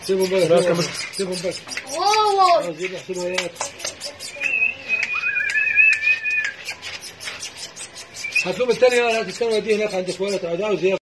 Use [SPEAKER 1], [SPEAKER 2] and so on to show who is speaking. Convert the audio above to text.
[SPEAKER 1] سيبهم بقى سيبهم بقى.
[SPEAKER 2] واو
[SPEAKER 1] عايزين يحسبوا وياك. هات لهم الثانية، هات الثانية دي هناك عند اخوانك عاوز